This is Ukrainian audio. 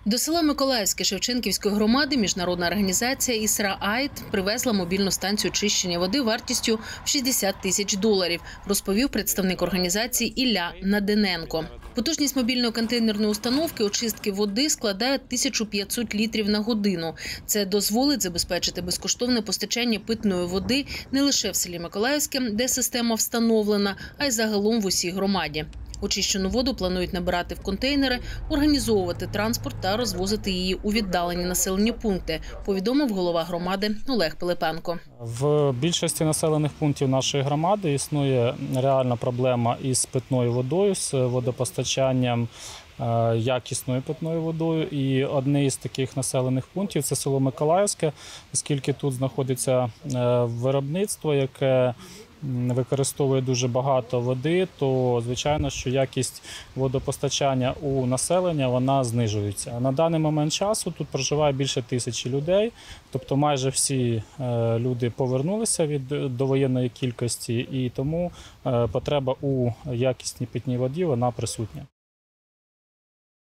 До села Миколаївське Шевченківської громади міжнародна організація «Ісра Айт» привезла мобільну станцію очищення води вартістю в $60 тисяч, розповів представник організації Ілля Надиненко. Потужність мобільної контейнерної установки очистки води складає 1500 літрів на годину. Це дозволить забезпечити безкоштовне постачання питної води не лише в селі Миколаївське, де система встановлена, а й загалом в усій громаді. Очищену воду планують набирати в контейнери, організовувати транспорт та розвозити її у віддалені населені пункти, повідомив голова громади Олег Пилипенко. В більшості населених пунктів нашої громади існує реальна проблема із питною водою, з водопостачанням якісною питною водою. І одне із таких населених пунктів – це село Миколаївське, оскільки тут знаходиться виробництво, яке використовує дуже багато води, то, звичайно, що якість водопостачання у населення, вона знижується. На даний момент часу тут проживає більше 1000 людей, тобто майже всі люди повернулися від довоєнної кількості, і тому потреба у якісній питній воді, вона присутня.